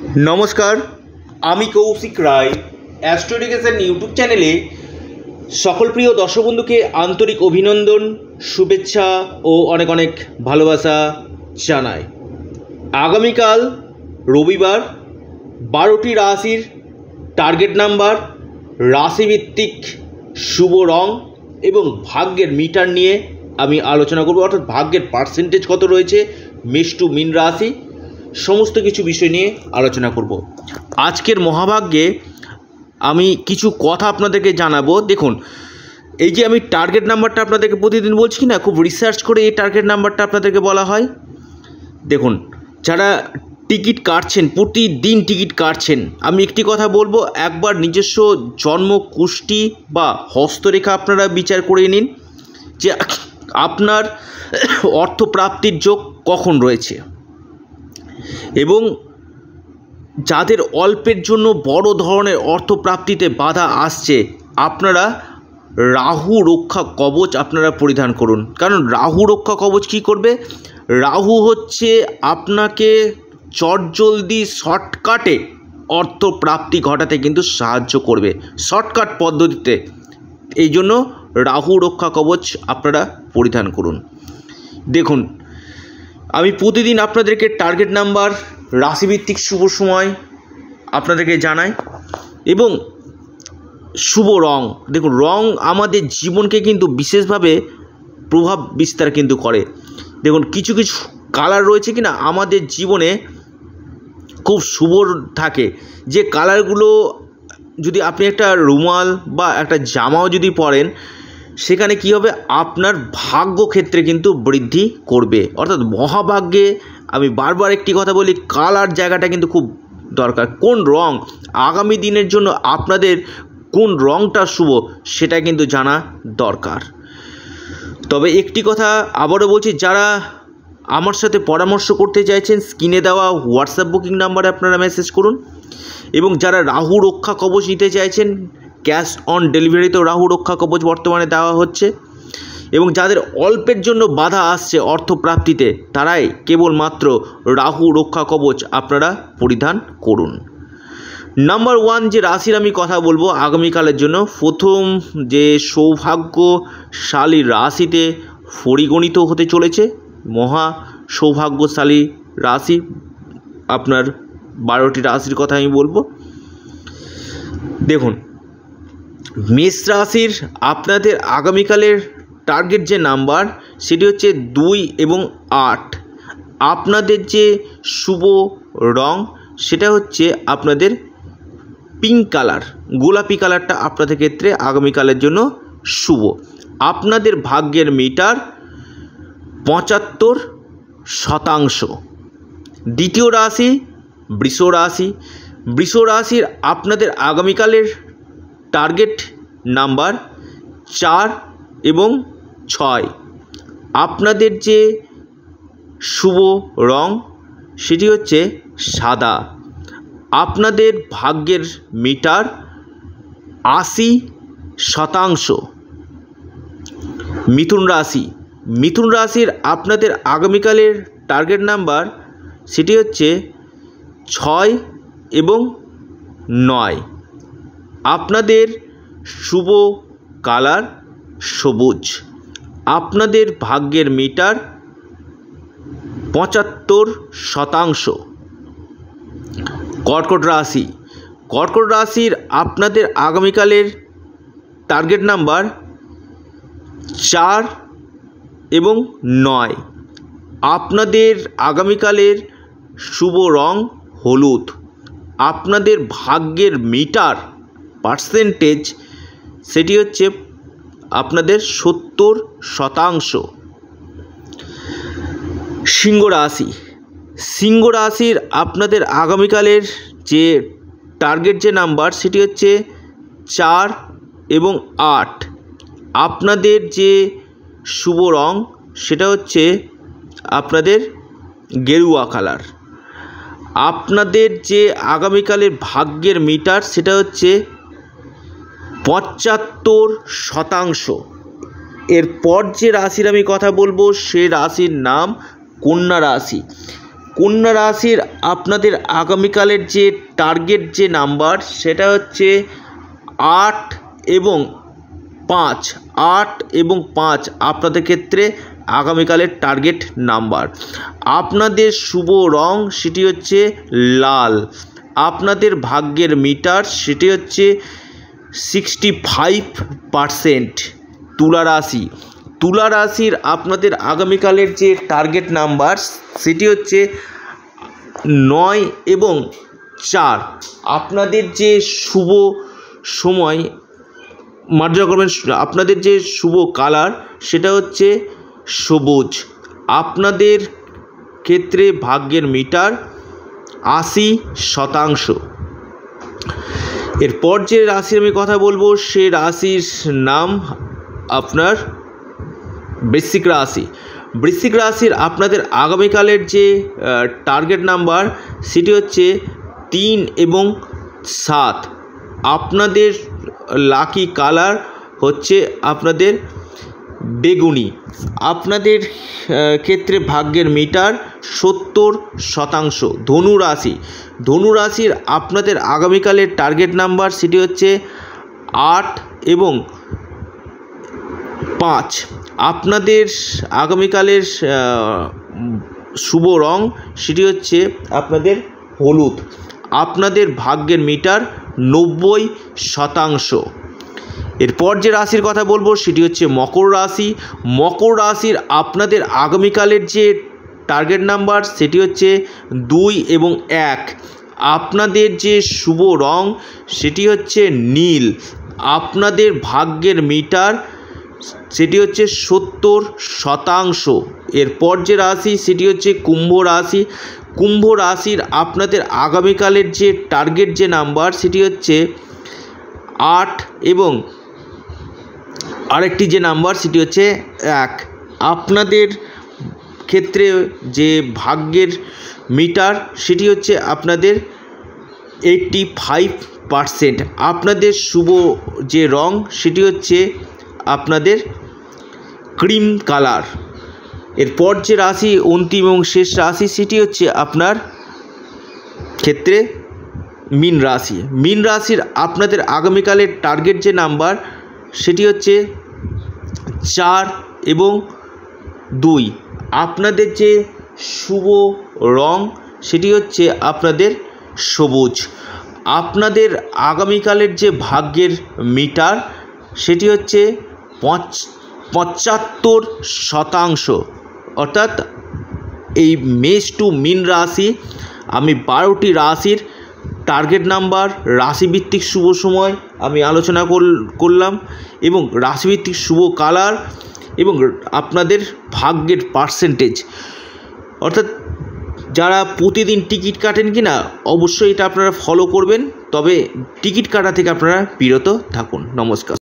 নমস্কার, আমি Kaushik Roy astro education YouTube চ্যানেলে সকল প্রিয় দর্শক বন্ধুকে আন্তরিক অভিনন্দন, শুভেচ্ছা ও অনেক অনেক ভালোবাসা জানাই। আগামীকাল রবিবার 12টি রাশির টার্গেট নাম্বার, রাশিভিত্তিক শুভ রং এবং ভাগ্যের মিটার নিয়ে আমি আলোচনা করব, অর্থাৎ ভাগ্যের পার্সেন্টেজ কত রয়েছে মেষ টু মীন রাশি, সমস্ত কিছু বিষয় নিয়ে আলোচনা করব। আজকের মহাভাগ্যে আমি কিছু কথা আপনাদেরকে জানাবো। দেখুন, এই যে আমি টার্গেট নাম্বারটা আপনাদেরকে প্রতিদিন বলছি কি না, খুব রিসার্চ করে এই টার্গেট নাম্বারটা আপনাদেরকে বলা হয়। দেখুন, যারা টিকিট কাটছেন, প্রতিদিন টিকিট কাটছেন, আমি একটি কথা বলবো, একবার নিজস্ব জন্ম কুষ্টি বা হস্তরেখা আপনারা বিচার করে নিন যে আপনার অর্থপ্রাপ্তির যোগ কখন রয়েছে, এবং যাদের অল্পের জন্য বড় ধরনের অর্থপ্রাপ্তিতে বাধা আসছে, আপনারা রাহু রক্ষা কবচ আপনারা পরিধান করুন। কারণ রাহু রক্ষা কবচ কী করবে? রাহু হচ্ছে আপনাকে চটজলদি শর্টকাটে অর্থপ্রাপ্তি ঘটাতে কিন্তু সাহায্য করবে, শর্টকাট পদ্ধতিতে। এই জন্য রাহু রক্ষা কবচ আপনারা পরিধান করুন। দেখুন, আমি প্রতিদিন আপনাদেরকে টার্গেট নাম্বার, রাশিভিত্তিক শুভ সময় আপনাদেরকে জানাই এবং শুভ রং। দেখুন, রং আমাদের জীবনকে কিন্তু বিশেষভাবে প্রভাব বিস্তার কিন্তু করে। দেখুন, কিছু কিছু কালার রয়েছে কিনা আমাদের জীবনে খুব শুভ থাকে, যে কালারগুলো যদি আপনি একটা রুমাল বা একটা জামাও যদি পরেন, সেখানে কী হবে? আপনার ভাগ্য ক্ষেত্রে কিন্তু বৃদ্ধি করবে। অর্থাৎ মহাভাগ্যে আমি বারবার একটি কথা বলি, কালার জায়গাটা কিন্তু খুব দরকার। কোন রং আগামী দিনের জন্য আপনাদের, কোন রংটা শুভ, সেটা কিন্তু জানা দরকার। তবে একটি কথা আবারও বলছি, যারা আমার সাথে পরামর্শ করতে চাইছেন, স্ক্রিনে দেওয়া হোয়াটসঅ্যাপ বুকিং নাম্বারে আপনারা মেসেজ করুন। এবং যারা রাহু রক্ষা কবচ নিতে চাইছেন, ক্যাশ অন ডেলিভারিতেও রাহু রক্ষা কবচ বর্তমানে দেওয়া হচ্ছে। এবং যাদের অল্পের জন্য বাধা আসছে অর্থপ্রাপ্তিতে, তারাই কেবলমাত্র রাহু রক্ষা কবচ আপনারা পরিধান করুন। নাম্বার 1 যে রাশির আমি কথা বলবো আগামীকালের জন্য, প্রথম যে সৌভাগ্যশালী রাশিতে পরিগণিত হতে চলেছে, মহা সৌভাগ্যশালী রাশি, আপনার 12টি রাশির কথা আমি বলবো। দেখুন, মেষ রাশির আপনাদের আগামীকালের টার্গেট যে নাম্বার, সেটি হচ্ছে 2 এবং 8। আপনাদের যে শুভ রং, সেটা হচ্ছে আপনাদের পিঙ্ক কালার, গোলাপি কালারটা আপনাদের ক্ষেত্রে আগামীকালের জন্য শুভ। আপনাদের ভাগ্যের মিটার 75%। দ্বিতীয় রাশি বৃষ রাশি। বৃষ রাশির আপনাদের আগামীকালের টার্গেট নাম্বার 4 এবং 6। আপনাদের যে শুভ রং, সেটি হচ্ছে সাদা। আপনাদের ভাগ্যের মিটার 80%। মিথুন রাশি। মিথুন রাশির আপনাদের আগামীকালের টার্গেট নাম্বার, সেটি হচ্ছে 6 এবং 9। আপনাদের শুভ কালার সবুজ। আপনাদের ভাগ্যের মিটার 75%। কর্কট রাশি। কর্কট রাশির আপনাদের আগামীকালের টার্গেট নাম্বার 4 এবং 9। আপনাদের আগামীকালের শুভ রং হলুদ। আপনাদের ভাগ্যের মিটার পার্সেন্টেজ, সেটি হচ্ছে আপনাদের 70%। সিংহ রাশি। সিংহ রাশির আপনাদের আগামীকালের যে টার্গেট যে নাম্বার, সেটি হচ্ছে 4 এবং 8। আপনাদের যে শুভ রং, সেটা হচ্ছে আপনাদের গেরুয়া কালার। আপনাদের যে আগামীকালের ভাগ্যের মিটার, সেটা হচ্ছে 75%। এরপর যে রাশির আমি কথা বলবো, সে রাশির নাম কন্যা রাশি। কন্যা রাশির আপনাদের আগামীকালের যে টার্গেট যে নাম্বার সেটা হচ্ছে 8 এবং 5। 8 এবং 5 আপনাদের ক্ষেত্রে আগামীকালের টার্গেট নাম্বার। আপনাদের শুভ রং সেটি হচ্ছে লাল। আপনাদের ভাগ্যের মিটার সেটি হচ্ছে 65%। তুলা রাশি, তুলা রাশির আপনাদের আগামীকালের যে টার্গেট নাম্বার সেটি হচ্ছে 9 এবং 4। আপনাদের যে শুভ সময় মার্জনা করবেন, আপনাদের যে শুভ কালার সেটা হচ্ছে সবুজ। আপনাদের ক্ষেত্রে ভাগ্যের মিটার 80%। এরপর যে রাশির আমি কথা বলবো সে রাশির নাম আপনার বৃশ্চিক রাশি। বৃশ্চিক রাশির আপনাদের আগামীকালের যে টার্গেট নাম্বার সেটি হচ্ছে 3 এবং 7। আপনাদের লাকি কালার হচ্ছে আপনাদের বেগুনি। আপনাদের ক্ষেত্রে ভাগ্যের মিটার 70%। ধনু রাশি, ধনু রাশির আপনাদের আগামীকালের টার্গেট নাম্বার সেটি হচ্ছে 8 এবং 5। আপনাদের আগামীকালের শুভ রং সেটি হচ্ছে আপনাদের হলুদ। আপনাদের ভাগ্যের মিটার 90%। এরপর যে রাশির কথা বলবো সেটি হচ্ছে মকর রাশি। মকর রাশির আপনাদের আগামীকালের যে টার্গেট নাম্বার সেটি হচ্ছে 2 এবং 1। আপনাদের যে শুভ রং সেটি হচ্ছে নীল। আপনাদের ভাগ্যের মিটার সেটি হচ্ছে 70%। এরপর যে রাশি সেটি হচ্ছে কুম্ভ রাশি। কুম্ভ রাশির আপনাদের আগামীকালের যে টার্গেট যে নাম্বার সেটি হচ্ছে 8 এবং আরেকটি যে নাম্বার সেটি হচ্ছে 1। আপনাদের ক্ষেত্রে যে ভাগ্যের মিটার সেটি হচ্ছে আপনাদের 85%। আপনাদের শুভ যে রং সেটি হচ্ছে আপনাদের ক্রিম কালার। এরপর যে রাশি অন্তিম এবং শেষ রাশি সেটি হচ্ছে আপনার ক্ষেত্রে মীন রাশি। মীন রাশির আপনাদের আগামীকালের টার্গেট যে নাম্বার সেটি হচ্ছে 4 এবং 2। আপনাদের যে শুভ রং সেটি হচ্ছে আপনাদের সবুজ। আপনাদের আগামীকালের যে ভাগ্যের মিটার সেটি হচ্ছে 75%। অর্থাৎ এই মেষ টু মীন রাশি আমি 12টি রাশির টার্গেট নাম্বার, রাশিভিত্তিক শুভ সময় আমি আলোচনা করলাম এবং রাশিভিত্তিক শুভ কালার এবং আপনাদের ভাগ্যের পার্সেন্টেজ। অর্থাৎ যারা প্রতিদিন টিকিট কাটেন কি না অবশ্যই এটা আপনারা ফলো করবেন, তবে টিকিট কাটা থেকে আপনারা বিরত থাকুন। নমস্কার।